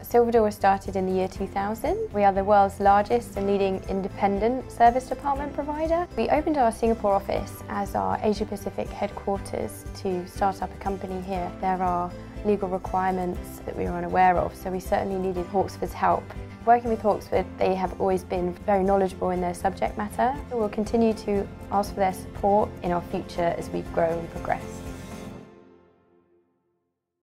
SilverDoor was started in the year 2000. We are the world's largest and leading independent serviced apartment provider. We opened our Singapore office as our Asia Pacific headquarters to start up a company here. There are legal requirements that we were unaware of, so we certainly needed Hawksford's help. Working with Hawksford, they have always been very knowledgeable in their subject matter. We'll continue to ask for their support in our future as we grow and progress.